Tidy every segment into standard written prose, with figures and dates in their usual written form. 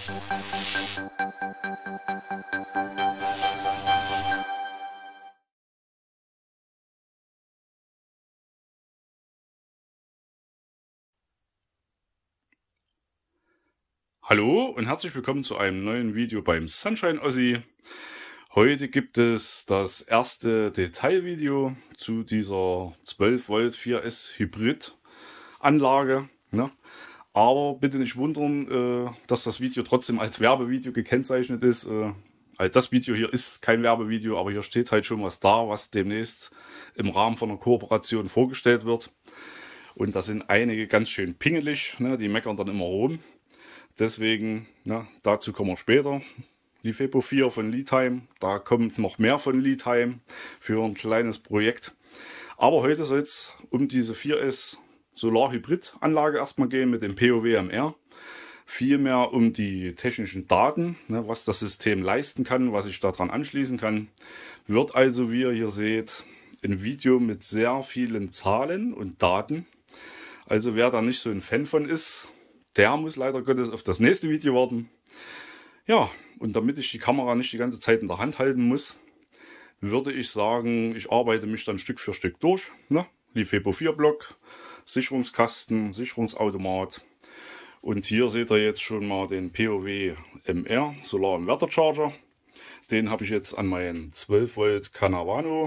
Hallo und herzlich willkommen zu einem neuen Video beim Sunshine Ossi. Heute gibt es das erste Detailvideo zu dieser 12 Volt 4S Hybrid Anlage. Ne? Aber bitte nicht wundern, dass das Video trotzdem als Werbevideo gekennzeichnet ist. Also das Video hier ist kein Werbevideo, aber hier steht halt schon was da, was demnächst im Rahmen von einer Kooperation vorgestellt wird. Und da sind einige ganz schön pingelig, ne? Die meckern dann immer rum. Deswegen, dazu kommen wir später. LiFePO 4 von Litime, da kommt noch mehr von Litime für ein kleines Projekt. Aber heute soll es um diese 4S Solar-Hybrid-Anlage erstmal gehen mit dem POW-MR. Vielmehr um die technischen Daten, was das System leisten kann, was ich daran anschließen kann. Wird also, wie ihr hier seht, ein Video mit sehr vielen Zahlen und Daten. Also wer da nicht so ein Fan von ist, der muss leider Gottes auf das nächste Video warten. Ja, und damit ich die Kamera nicht die ganze Zeit in der Hand halten muss, würde ich sagen, ich arbeite mich dann Stück für Stück durch. LiFePO 4 Block, Sicherungskasten, Sicherungsautomat. Und hier seht ihr jetzt schon mal den POW MR Solar Inverter Charger. Den habe ich jetzt an meinen 12 Volt Canavano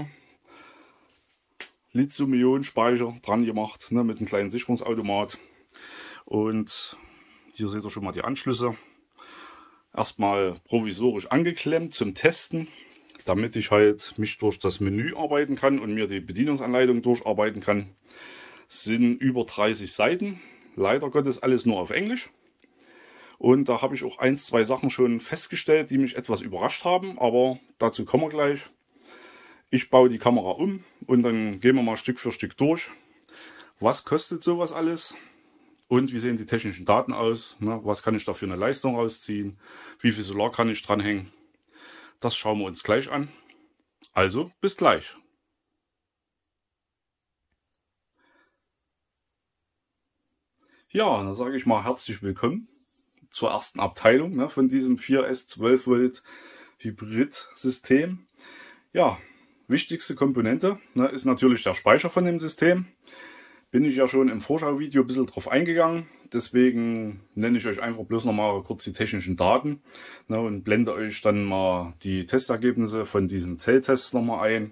Lithium-Ionen-Speicher dran gemacht, mit einem kleinen Sicherungsautomat. Und hier seht ihr schon mal die Anschlüsse. Erstmal provisorisch angeklemmt zum Testen, damit ich halt mich durch das Menü arbeiten kann und mir die Bedienungsanleitung durcharbeiten kann. Es sind über 30 Seiten, leider Gottes alles nur auf Englisch. Und da habe ich auch 1, 2 Sachen schon festgestellt, die mich etwas überrascht haben, aber dazu kommen wir gleich. Ich baue die Kamera um und dann gehen wir mal Stück für Stück durch. Was kostet sowas alles? Und wie sehen die technischen Daten aus? Was kann ich da für eine Leistung rausziehen? Wie viel Solar kann ich dranhängen? Das schauen wir uns gleich an. Also, bis gleich. Ja, dann sage ich mal herzlich willkommen zur ersten Abteilung von diesem 4S 12 Volt Hybrid System. Ja, wichtigste Komponente ist natürlich der Speicher von dem System. Bin ich ja schon im Vorschauvideo ein bisschen drauf eingegangen. Deswegen nenne ich euch einfach bloß noch mal kurz die technischen Daten und blende euch dann mal die Testergebnisse von diesen Zelltests noch mal ein.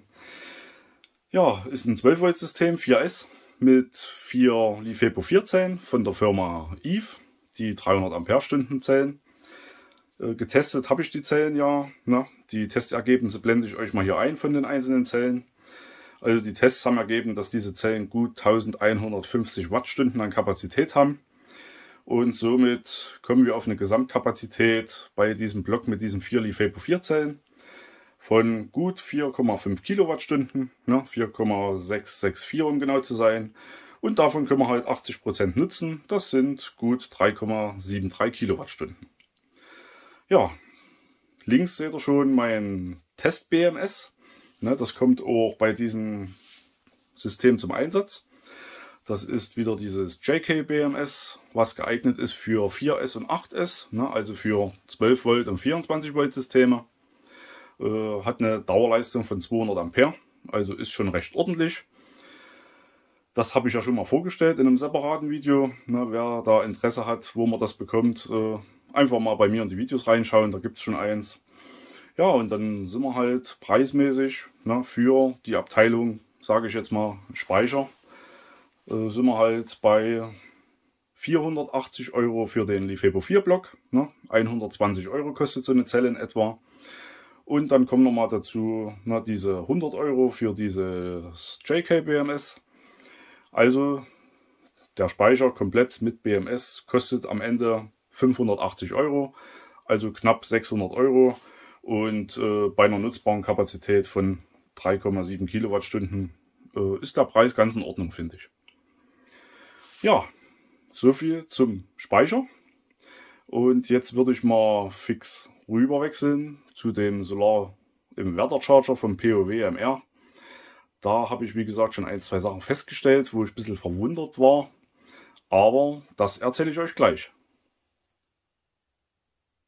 Ja, ist ein 12 Volt System 4S mit 4 LiFePO 4 Zellen von der Firma Eve, die 300 Ampere-Stunden Zellen. Getestet habe ich die Zellen ja. Die Testergebnisse blende ich euch mal hier ein von den einzelnen Zellen. Also die Tests haben ergeben, dass diese Zellen gut 1150 Wattstunden an Kapazität haben. Und somit kommen wir auf eine Gesamtkapazität bei diesem Block mit diesen 4 LiFePO 4 Zellen von gut 4,5 Kilowattstunden, 4,664 um genau zu sein. Und davon können wir halt 80% nutzen. Das sind gut 3,73 Kilowattstunden. Ja, links seht ihr schon mein Test-BMS. Das kommt auch bei diesem System zum Einsatz. Das ist wieder dieses JK-BMS, was geeignet ist für 4S und 8S, also für 12 Volt und 24 Volt Systeme. Hat eine Dauerleistung von 200 Ampere, also ist schon recht ordentlich. Das habe ich ja schon mal vorgestellt in einem separaten Video. Wer da Interesse hat, wo man das bekommt, einfach mal bei mir in die Videos reinschauen, da gibt es schon eins. Ja, und dann sind wir halt preismäßig für die Abteilung, sage ich jetzt mal, Speicher, sind wir halt bei 480 € für den LiFePO 4 Block. 120 € kostet so eine Zelle in etwa. Und dann kommen nochmal dazu diese 100 € für dieses JK BMS. Also der Speicher komplett mit BMS kostet am Ende 580 €, also knapp 600 € und bei einer nutzbaren Kapazität von 3,7 Kilowattstunden ist der Preis ganz in Ordnung, finde ich. Ja, so viel zum Speicher. Und jetzt würde ich mal fix rüber wechseln zu dem Solar Inverter Charger vom POW MR. Da habe ich, wie gesagt, schon 1, 2 Sachen festgestellt, wo ich ein bisschen verwundert war. Aber das erzähle ich euch gleich.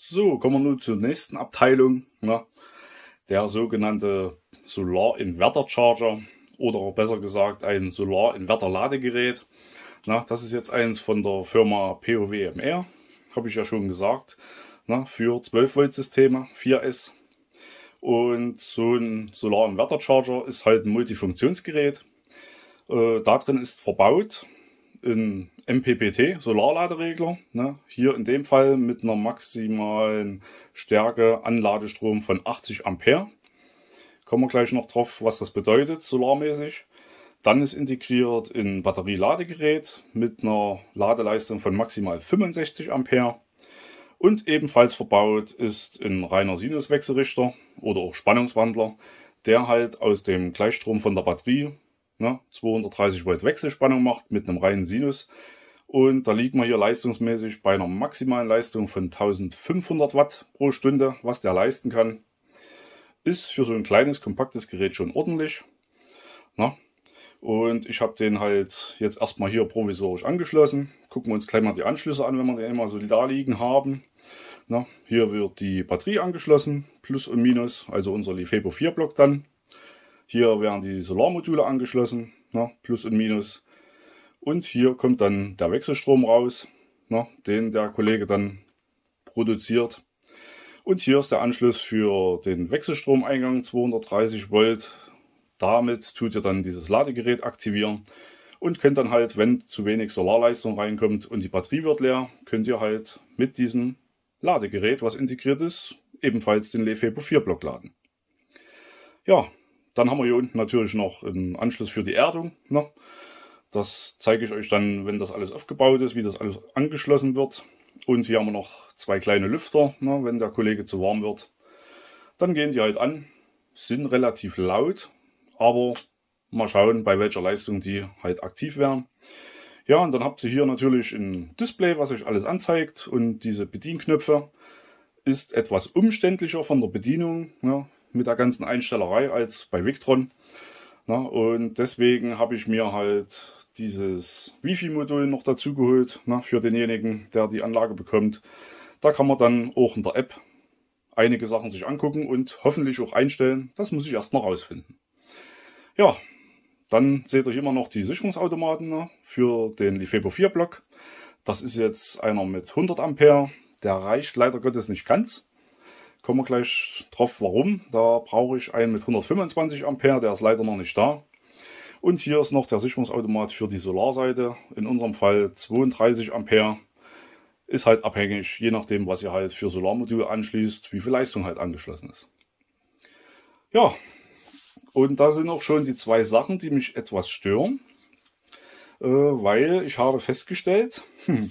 So, kommen wir nun zur nächsten Abteilung, ne? Der sogenannte Solar Inverter Charger oder besser gesagt ein Solar Inverter Ladegerät. Na, das ist jetzt eins von der Firma POWMR, habe ich ja schon gesagt, na, für 12 Volt Systeme, 4S. Und so ein Solar Inverter Charger ist halt ein Multifunktionsgerät. Da drin ist verbaut ein MPPT Solarladeregler, ne? Hier in dem Fall mit einer maximalen Stärke Anladestrom von 80 Ampere. Kommen wir gleich noch drauf, was das bedeutet, solarmäßig. Dann ist integriert ein Batterieladegerät mit einer Ladeleistung von maximal 65 Ampere. Und ebenfalls verbaut ist ein reiner Sinuswechselrichter oder auch Spannungswandler, der halt aus dem Gleichstrom von der Batterie 230 Volt Wechselspannung macht mit einem reinen Sinus. Und da liegt man hier leistungsmäßig bei einer maximalen Leistung von 1500 Watt pro Stunde, was der leisten kann. Ist für so ein kleines, kompaktes Gerät schon ordentlich. Na? Und ich habe den halt jetzt erstmal hier provisorisch angeschlossen. Gucken wir uns gleich mal die Anschlüsse an, wenn wir den immer so da liegen haben. Na, hier wird die Batterie angeschlossen, Plus und Minus, also unser LiFePO 4 Block dann. Hier werden die Solarmodule angeschlossen, Plus und Minus. Und hier kommt dann der Wechselstrom raus, den der Kollege dann produziert. Und hier ist der Anschluss für den Wechselstromeingang 230 Volt. Damit tut ihr dann dieses Ladegerät aktivieren und könnt dann halt, wenn zu wenig Solarleistung reinkommt und die Batterie wird leer, könnt ihr halt mit diesem Ladegerät, was integriert ist, ebenfalls den LiFePO 4 Block laden. Ja, dann haben wir hier unten natürlich noch einen Anschluss für die Erdung. Ne? Das zeige ich euch dann, wenn das alles aufgebaut ist, wie das alles angeschlossen wird. Und hier haben wir noch zwei kleine Lüfter, ne, wenn der Kollege zu warm wird. Dann gehen die halt an, sind relativ laut, aber mal schauen, bei welcher Leistung die halt aktiv werden. Ja, und dann habt ihr hier natürlich ein Display, was euch alles anzeigt. Und diese Bedienknöpfe ist etwas umständlicher von der Bedienung, ja, mit der ganzen Einstellerei als bei Victron. Na, und deswegen habe ich mir halt dieses Wi-Fi-Modul noch dazu geholt, für denjenigen, der die Anlage bekommt. Da kann man dann auch in der App einige Sachen sich angucken und hoffentlich auch einstellen. Das muss ich erst noch rausfinden. Ja, dann seht ihr hier immer noch die Sicherungsautomaten für den LiFePO 4 Block. Das ist jetzt einer mit 100 Ampere. Der reicht leider Gottes nicht ganz. Kommen wir gleich drauf, warum. Da brauche ich einen mit 125 Ampere, der ist leider noch nicht da. Und hier ist noch der Sicherungsautomat für die Solarseite. In unserem Fall 32 Ampere. Ist halt abhängig, je nachdem, was ihr halt für Solarmodule anschließt, wie viel Leistung halt angeschlossen ist. Ja, und da sind auch schon die zwei Sachen, die mich etwas stören. Weil ich habe festgestellt,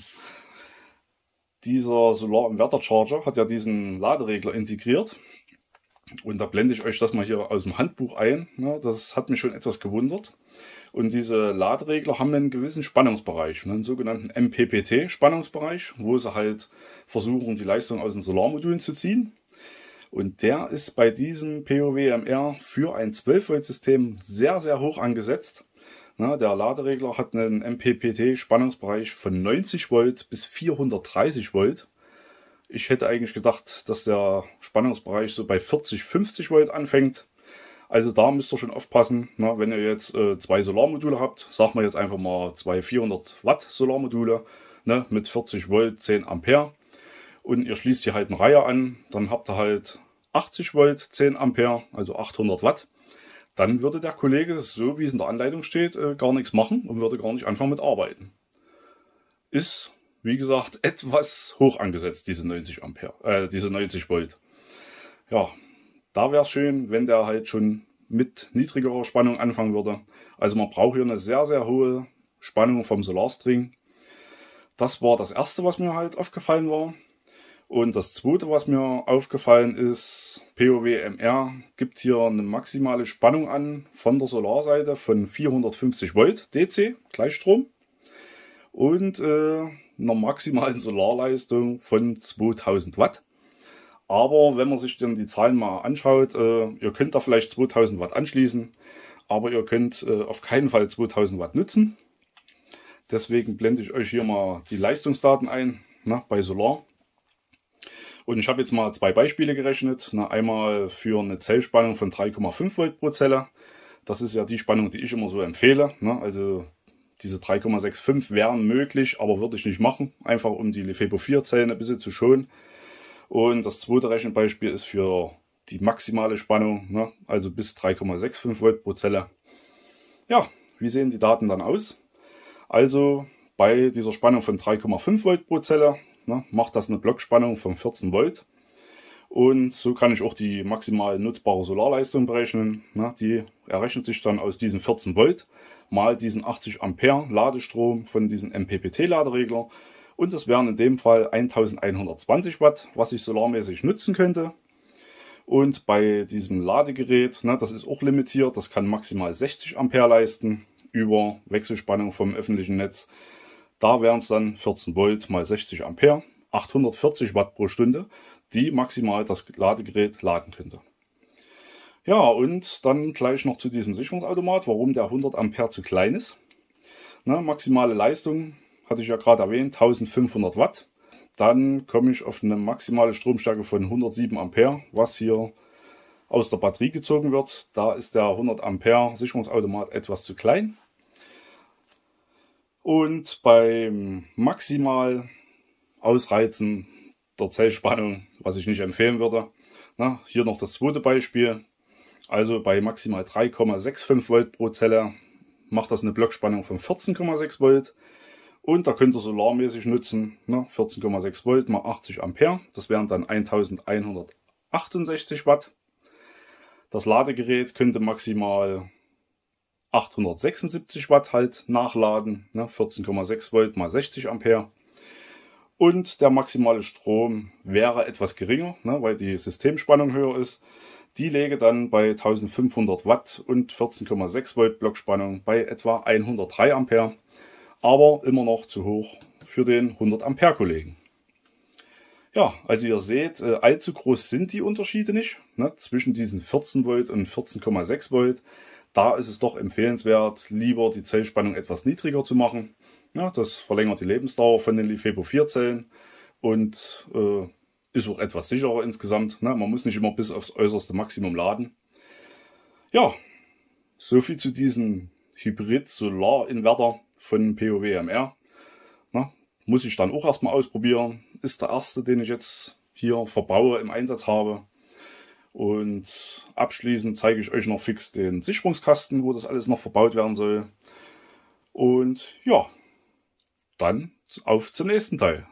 dieser Solar Inverter Charger hat ja diesen Laderegler integriert. Und da blende ich euch das mal hier aus dem Handbuch ein. Das hat mich schon etwas gewundert. Und diese Laderegler haben einen gewissen Spannungsbereich, einen sogenannten MPPT Spannungsbereich, wo sie halt versuchen, die Leistung aus den Solarmodulen zu ziehen. Und der ist bei diesem POWMR für ein 12 Volt System sehr, sehr hoch angesetzt. Der Laderegler hat einen MPPT Spannungsbereich von 90 Volt bis 430 Volt. Ich hätte eigentlich gedacht, dass der Spannungsbereich so bei 40, 50 Volt anfängt. Also da müsst ihr schon aufpassen, wenn ihr jetzt zwei Solarmodule habt, sagen wir jetzt einfach mal zwei 400 Watt Solarmodule mit 40 Volt, 10 Ampere. Und ihr schließt hier halt eine Reihe an, dann habt ihr halt 80 Volt, 10 Ampere, also 800 Watt. Dann würde der Kollege, so wie es in der Anleitung steht, gar nichts machen und würde gar nicht anfangen mit arbeiten. Ist, wie gesagt, etwas hoch angesetzt, diese 90 Ampere, diese 90 Volt. Ja, da wäre es schön, wenn der halt schon mit niedrigerer Spannung anfangen würde. Also man braucht hier eine sehr, sehr hohe Spannung vom Solarstring. Das war das erste, was mir halt aufgefallen war. Und das zweite, was mir aufgefallen ist, POWMR gibt hier eine maximale Spannung an von der Solarseite von 450 Volt DC, Gleichstrom. Und einer maximalen Solarleistung von 2000 Watt. Aber wenn man sich dann die Zahlen mal anschaut, ihr könnt da vielleicht 2000 Watt anschließen, aber ihr könnt auf keinen Fall 2000 Watt nutzen. Deswegen blende ich euch hier mal die Leistungsdaten ein, bei Solar. Und ich habe jetzt mal zwei Beispiele gerechnet. Einmal für eine Zellspannung von 3,5 Volt pro Zelle. Das ist ja die Spannung, die ich immer so empfehle. Also diese 3,65 wären möglich, aber würde ich nicht machen. Einfach um die LiFePO4-Zellen ein bisschen zu schonen. Und das zweite Rechenbeispiel ist für die maximale Spannung, also bis 3,65 Volt pro Zelle. Ja, wie sehen die Daten dann aus? Also bei dieser Spannung von 3,5 Volt pro Zelle macht das eine Blockspannung von 14 Volt. Und so kann ich auch die maximal nutzbare Solarleistung berechnen. Die errechnet sich dann aus diesen 14 Volt mal diesen 80 Ampere Ladestrom von diesem MPPT-Laderegler. Und das wären in dem Fall 1120 Watt, was ich solarmäßig nutzen könnte. Und bei diesem Ladegerät, das ist auch limitiert, das kann maximal 60 Ampere leisten über Wechselspannung vom öffentlichen Netz. Da wären es dann 14 Volt mal 60 Ampere, 840 Watt pro Stunde, die maximal das Ladegerät laden könnte. Ja, und dann gleich noch zu diesem Sicherungsautomat, warum der 100 Ampere zu klein ist. Maximale Leistung hatte ich ja gerade erwähnt, 1500 Watt. Dann komme ich auf eine maximale Stromstärke von 107 Ampere, was hier aus der Batterie gezogen wird. Da ist der 100 Ampere Sicherungsautomat etwas zu klein. Und beim maximal Ausreizen der Zellspannung, was ich nicht empfehlen würde, hier noch das zweite Beispiel. Also bei maximal 3,65 Volt pro Zelle macht das eine Blockspannung von 14,6 Volt. Und da könnt ihr solarmäßig nutzen, 14,6 Volt mal 80 Ampere. Das wären dann 1168 Watt. Das Ladegerät könnte maximal 876 Watt halt nachladen, 14,6 Volt mal 60 Ampere. Und der maximale Strom wäre etwas geringer, weil die Systemspannung höher ist. Die läge dann bei 1500 Watt und 14,6 Volt Blockspannung bei etwa 103 Ampere. Aber immer noch zu hoch für den 100 Ampere Kollegen. Ja, also ihr seht, allzu groß sind die Unterschiede nicht, zwischen diesen 14 Volt und 14,6 Volt. Da ist es doch empfehlenswert, lieber die Zellspannung etwas niedriger zu machen. Das verlängert die Lebensdauer von den LiFePO4-Zellen und ist auch etwas sicherer insgesamt. Man muss nicht immer bis aufs äußerste Maximum laden. Ja, soviel zu diesem Hybrid-Solar-Inverter von POWMR. Muss ich dann auch erstmal ausprobieren. Ist der erste, den ich jetzt hier verbaue, im Einsatz habe. Und abschließend zeige ich euch noch fix den Sicherungskasten, wo das alles noch verbaut werden soll. Und ja, dann auf zum nächsten Teil.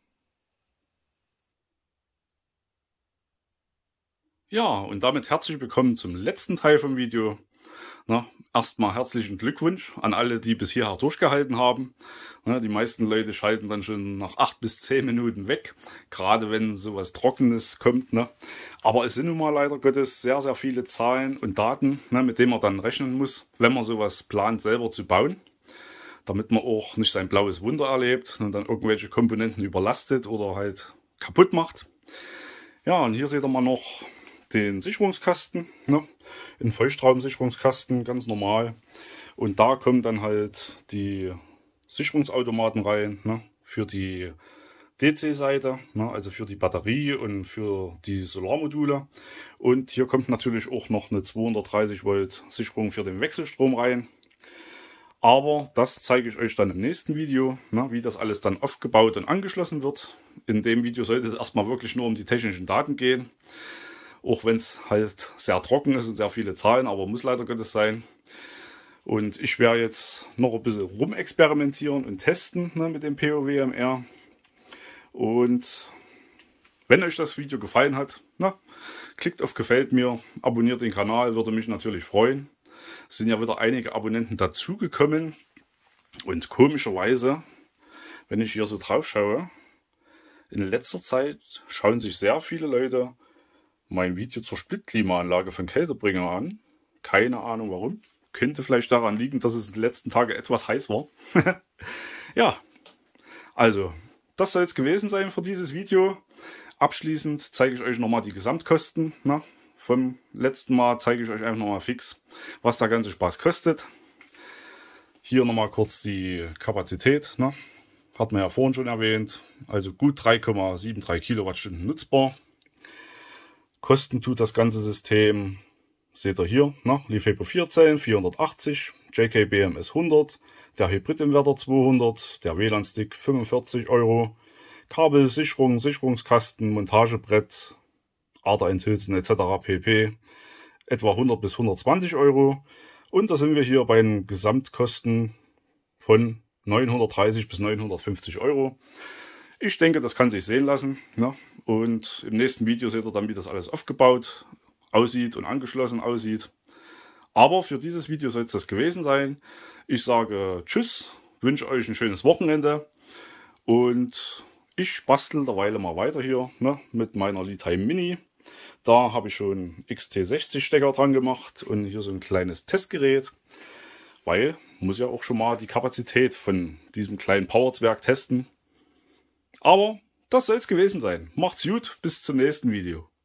Ja, und damit herzlich willkommen zum letzten Teil vom Video. Erstmal herzlichen Glückwunsch an alle, die bis hierher durchgehalten haben. Die meisten Leute schalten dann schon nach 8 bis 10 Minuten weg, gerade wenn sowas Trockenes kommt. Aber es sind nun mal leider Gottes sehr, sehr viele Zahlen und Daten, mit denen man dann rechnen muss, wenn man sowas plant, selber zu bauen. Damit man auch nicht sein blaues Wunder erlebt und dann irgendwelche Komponenten überlastet oder halt kaputt macht. Ja, und hier seht ihr mal noch den Sicherungskasten, ein Feuchtraumsicherungskasten, ganz normal. Und da kommen dann halt die Sicherungsautomaten rein, für die DC-Seite, also für die Batterie und für die Solarmodule. Und hier kommt natürlich auch noch eine 230 Volt Sicherung für den Wechselstrom rein. Aber das zeige ich euch dann im nächsten Video, wie das alles dann aufgebaut und angeschlossen wird. In dem Video sollte es erstmal wirklich nur um die technischen Daten gehen. Auch wenn es halt sehr trocken ist und sehr viele Zahlen, aber muss leider Gottes sein. Und ich werde jetzt noch ein bisschen rumexperimentieren und testen mit dem POWMR. Und wenn euch das Video gefallen hat, klickt auf Gefällt mir, abonniert den Kanal, würde mich natürlich freuen. Es sind ja wieder einige Abonnenten dazugekommen. Und komischerweise, wenn ich hier so drauf schaue, in letzter Zeit schauen sich sehr viele Leute mein Video zur Splitklimaanlage von Kältebringer an. Keine Ahnung warum. Könnte vielleicht daran liegen, dass es in den letzten Tagen etwas heiß war. Ja, also das soll es gewesen sein für dieses Video. Abschließend zeige ich euch nochmal die Gesamtkosten. Vom letzten Mal zeige ich euch einfach nochmal fix, was der ganze Spaß kostet. Hier nochmal kurz die Kapazität. Hat man ja vorhin schon erwähnt. Also gut 3,73 Kilowattstunden nutzbar. Kosten tut das ganze System, seht ihr hier, ne? LiFePO 4 Zellen 480, JK BMS 100, der Hybridinverter 200, der WLAN-Stick 45 Euro, Kabelsicherung, Sicherungskasten, Montagebrett, Aderendhülsen etc. pp. Etwa 100 bis 120 Euro. Und da sind wir hier bei den Gesamtkosten von 930 bis 950 Euro. Ich denke, das kann sich sehen lassen. Ne? Und im nächsten Video seht ihr dann, wie das alles aufgebaut aussieht und angeschlossen aussieht. Aber für dieses Video soll es das gewesen sein. Ich sage Tschüss, wünsche euch ein schönes Wochenende und ich bastel derweil mal weiter hier, ne, mit meiner Litime Mini. Da habe ich schon XT60 Stecker dran gemacht und hier so ein kleines Testgerät, weil muss ja auch schon mal die Kapazität von diesem kleinen Powerzwerg testen. Aber das soll es gewesen sein. Macht's gut, bis zum nächsten Video.